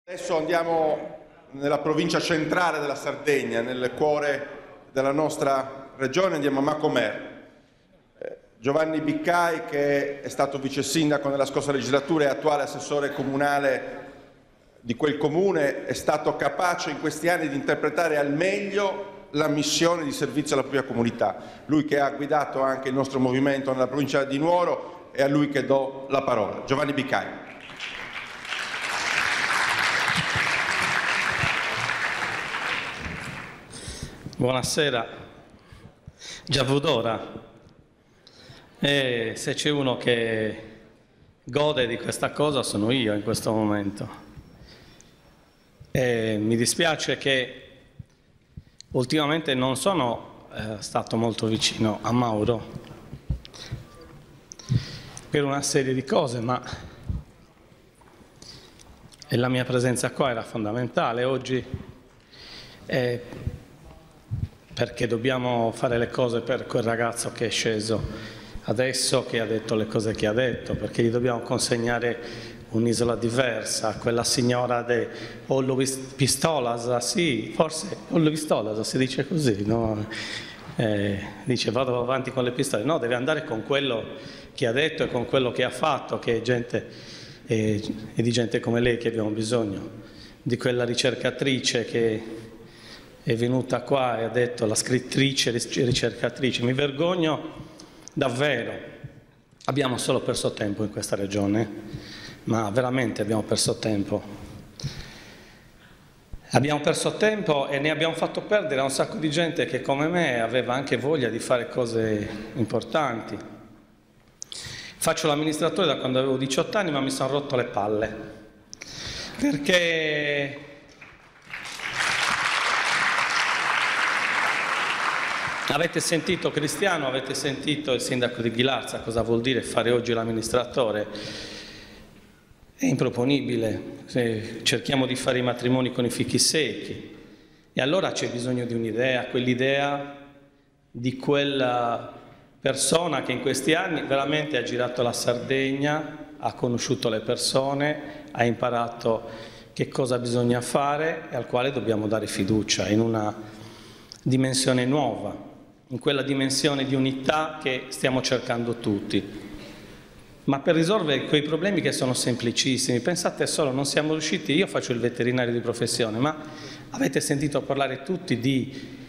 Adesso andiamo nella provincia centrale della Sardegna, nel cuore della nostra regione, andiamo a Macomer. Giovanni Biccai, che è stato vice sindaco nella scorsa legislatura e attuale assessore comunale di quel comune, è stato capace in questi anni di interpretare al meglio la missione di servizio alla propria comunità. Lui che ha guidato anche il nostro movimento nella provincia di Nuoro, è a lui che do la parola. Giovanni Biccai. Buonasera, già d'ora. E se c'è uno che gode di questa cosa sono io in questo momento. E mi dispiace che ultimamente non sono stato molto vicino a Mauro per una serie di cose, ma la mia presenza qua era fondamentale oggi. Perché dobbiamo fare le cose per quel ragazzo che è sceso adesso, che ha detto le cose che ha detto, perché gli dobbiamo consegnare un'isola diversa, quella signora de Pistolas, sì, forse Pistolas si dice così, no? Dice vado avanti con le pistole, no, deve andare con quello che ha detto e con quello che ha fatto, che è gente, e di gente come lei che abbiamo bisogno, di quella ricercatrice che è venuta qua e ha detto la scrittrice, ricercatrice. Mi vergogno davvero. Abbiamo solo perso tempo in questa regione, ma veramente abbiamo perso tempo. Abbiamo perso tempo e ne abbiamo fatto perdere a un sacco di gente che come me aveva anche voglia di fare cose importanti. Faccio l'amministratore da quando avevo 18 anni, ma mi sono rotto le palle, perché avete sentito Cristiano, avete sentito il sindaco di Ghilarza, cosa vuol dire fare oggi l'amministratore? È improponibile, se cerchiamo di fare i matrimoni con i fichi secchi. E allora c'è bisogno di un'idea, quell'idea di quella persona che in questi anni veramente ha girato la Sardegna, ha conosciuto le persone, ha imparato che cosa bisogna fare e al quale dobbiamo dare fiducia in una dimensione nuova, in quella dimensione di unità che stiamo cercando tutti. Ma per risolvere quei problemi che sono semplicissimi, pensate solo, non siamo riusciti, io faccio il veterinario di professione, ma avete sentito parlare tutti di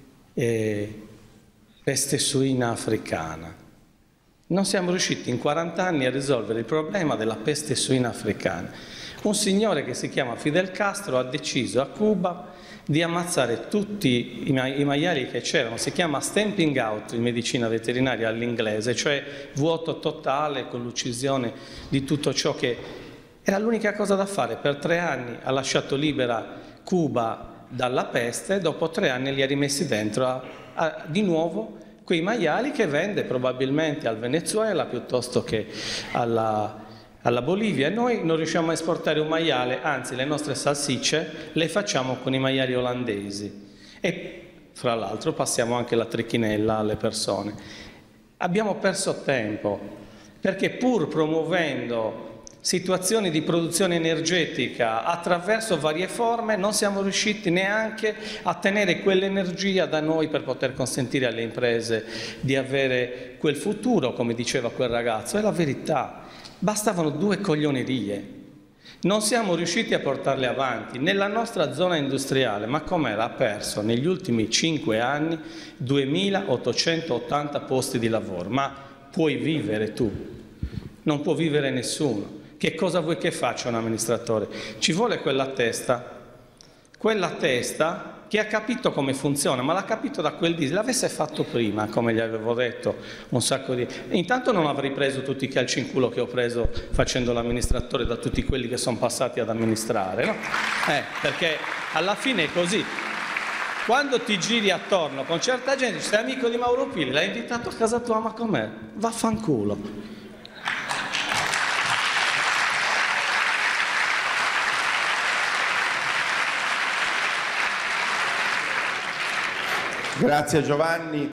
peste suina africana. Non siamo riusciti in 40 anni a risolvere il problema della peste suina africana. Un signore che si chiama Fidel Castro ha deciso a Cuba di ammazzare tutti i maiali che c'erano, si chiama stamping out in medicina veterinaria all'inglese, cioè vuoto totale con l'uccisione di tutto ciò che era l'unica cosa da fare. Per 3 anni ha lasciato libera Cuba dalla peste, dopo 3 anni li ha rimessi dentro di nuovo quei maiali che vende probabilmente al Venezuela piuttosto che alla Bolivia. Noi non riusciamo a esportare un maiale, anzi le nostre salsicce le facciamo con i maiali olandesi e fra l'altro passiamo anche la trichinella alle persone. Abbiamo perso tempo perché pur promuovendo situazioni di produzione energetica attraverso varie forme non siamo riusciti neanche a tenere quell'energia da noi per poter consentire alle imprese di avere quel futuro, come diceva quel ragazzo. È la verità. Bastavano 2 coglionerie, non siamo riusciti a portarle avanti. Nella nostra zona industriale Macomer ha perso negli ultimi 5 anni 2880 posti di lavoro, ma puoi vivere tu? Non può vivere nessuno. Che cosa vuoi che faccia un amministratore? Ci vuole quella testa che ha capito come funziona, ma l'ha capito da quel diesel. L'avesse fatto prima, come gli avevo detto, un sacco di... Intanto non avrei preso tutti i calci in culo che ho preso facendo l'amministratore da tutti quelli che sono passati ad amministrare, no? Perché alla fine è così. Quando ti giri attorno con certa gente, sei amico di Mauro Pili, l'hai invitato a casa tua, ma com'è? Vaffanculo. Grazie Giovanni.